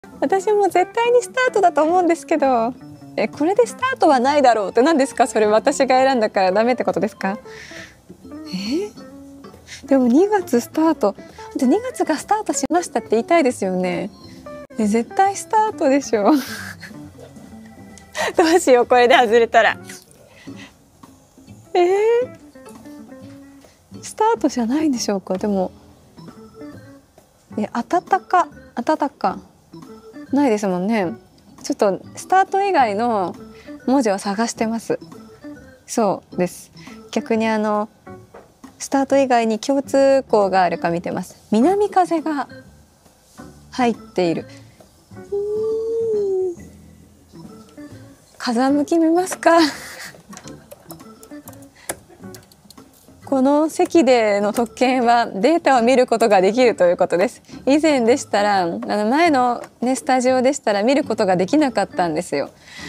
私も絶対にスタートだと思うんですけど、これでスタートはないだろうって何ですか？それ私が選んだからダメってことですか？でも2月スタートで、2月がスタートしましたって言いたいですよね。絶対スタートでしょどうしよう、これで外れたら。スタートじゃないんでしょうか。でも暖かないですもんね。ちょっとスタート以外の文字を探してます。そうです。逆にスタート以外に共通項があるか見てます。南風が入っている。風向き見ますかこの席での特権はデータを見ることができるということです。以前でしたら前の、スタジオでしたら見ることができなかったんですよ。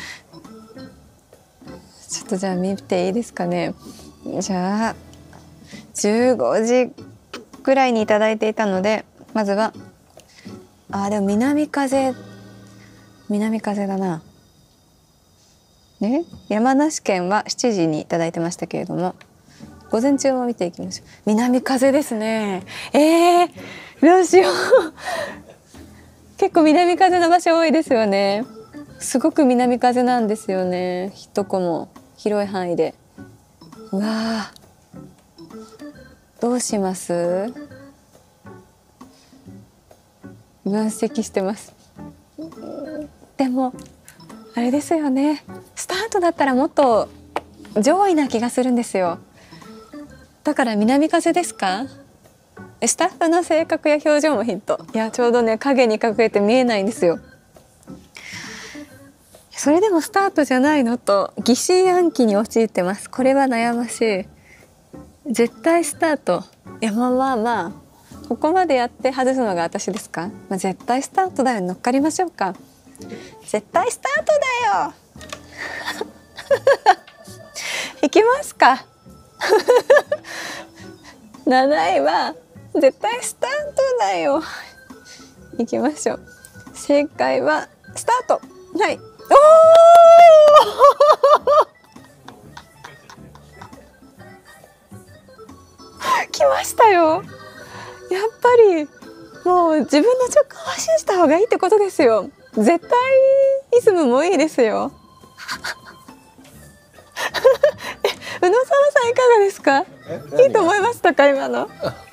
ちょっとじゃあ見ていいですかね。じゃあ15時くらいにいただいていたので、まずはでも南風だな。山梨県は7時にいただいてましたけれども、午前中も見ていきましょう。南風ですね。どうしよう結構南風の場所多いですよね。すごく南風なんですよね。どこも広い範囲で。うわどうします？分析してます。でもあれですよね、スタートだったらもっと上位な気がするんですよ。だから南風ですか？スタッフの性格や表情もヒント。いや、ちょうどね、影に隠れて見えないんですよ。それでもスタートじゃないのと疑心暗鬼に陥ってます。これは悩ましい。絶対スタート。いや、まあここまでやって外すのが私ですか？絶対スタートだよ。乗っかりましょうか。絶対スタートだよいきますか7位は絶対スタートだよ。いきましょう。正解はスタート。はい。来ましたよ。やっぱりもう自分の直感を信じた方がいいってことですよ。絶対イズムもいいですよ宇野沢さんいかがですか？いいと思いましたか？今の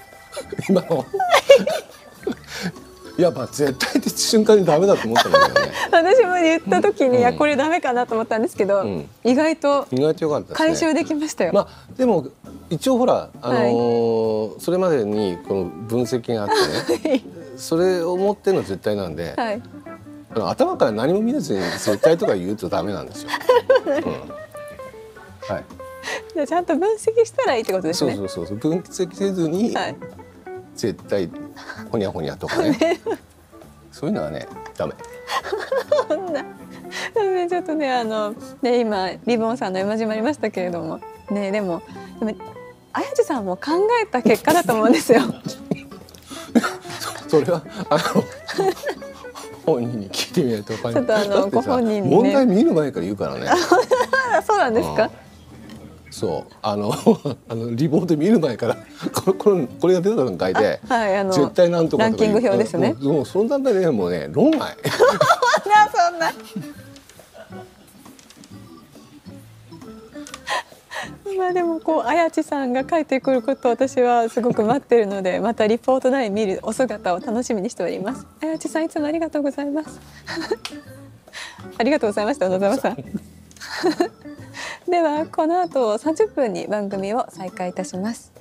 いや、絶対って瞬間にダメだと思ったんだけどね私も言った時に、いやこれダメかなと思ったんですけど、意外と良かったですね。 回収できましたよ。 でも一応ほら、それまでにこの分析があってねそれを持っての絶対なんで、頭から何も見ずに絶対とか言うとダメなんですよ。 じゃあちゃんと分析したらいいってことですね。 そう分析せずに、絶対ほにゃほにゃとかねそういうのはねダメ。 そんなちょっとね今リボンさんの絵文字もありましたけれどもね、でも綾地さんも考えた結果だと思うんですよそれは本人に聞いてみないと分かんない。 ちょっとご本人にね、 問題見る前から言うからねそうなんですか？ そうリボート見る前からこれが出た段階で、絶対なんとかランキング表ですね。 もうその段階でもうね論外そんなでも綾地さんが帰ってくることを私はすごく待ってるのでまたリポート9見るお姿を楽しみにしております。綾地さんいつもありがとうございますありがとうございました、野沢さんではこの後30分に番組を再開いたします。